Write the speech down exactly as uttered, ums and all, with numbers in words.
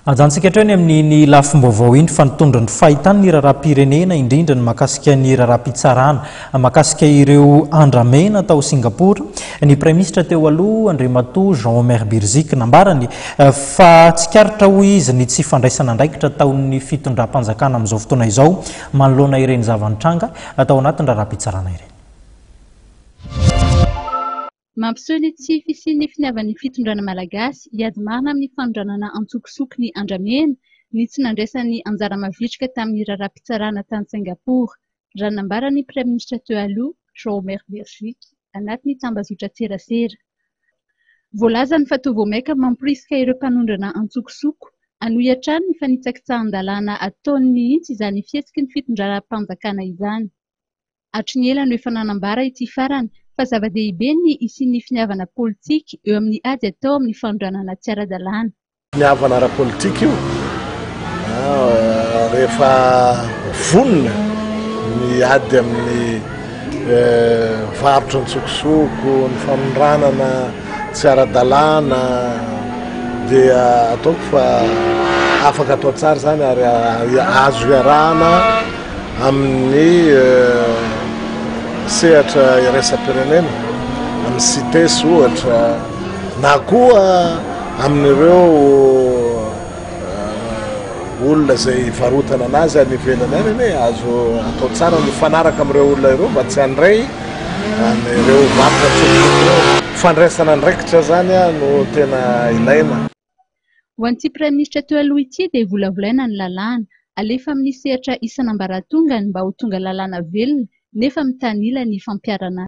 Ajantsika hatrany amin'ny lafim-baovao iny fa nitondra ny fahitany ny raharaham-pirenena indrindra ny makasika ny raharaham-pitsarana makasika ireo andramena tao Singapour. Ny Praiminisitra teo aloha Andriamatoa Jean-Omer Birzik nambarany fa tsikaritra ho izy ny tsy fandraisana andraikitra taon'ny fitondram-panjakana amin'izao fotoana izao manoloana ireny zava-nitranga tao anatin'ny raharaham-pitsarana ireny. Mampiseho ny tsy fisian'ny finiavan'ny fitondrana malagasy hiady marina amin'ny fanondranana antsokosoko ny andramena ny tsy nandraisan'ny anjara mavitrika tamin'ny raharaham-pitsarana tany Singapour. Raha nambaran'ny Praiminisitra teo aloha Jean-Omer Birzik anatin'ny tambazotra-tserasera. Voalazany fa toa vao maika mamporisika ireo mpanondrana antsokosoko anohitrany ny fanitsakitsahan-dalàna ataony mihitsy izany fihetsiky ny fitondranam-panjakana izany. Hatry ny ela no efa nanambara ity farany fa zava-dehibe ny isian'ny finiavana politika eo amin'ny ady atao amin'ny fanondranana tsy ara-dalàna. Finiavana ara-politika io rehefa vonona ny ady amin'ny varotra antsokosoko, ny fanondranana tsy ara-dalàna dia ataoko fa afaka atao tsara zany ary azo iarahana amin'ny sehatra iraisam-pirenena amin'ny CITES ohatra na koa amin'ireo olona izay varotana anazy any ivelany any anie azo atao tsara ny fanaraka amin'ireo olona ireo mba tsy handray ireo varotra antsokosoko. Fandraisana andraikitra zany no tena ilaina. Ho an'ity Praiminisitra teo aloha ity dia volavolaina ny lalàna alefa amin'ny sehatra isan'ambaratongany mba ho tonga lalàna velona nefa mitanila ny fampiarana.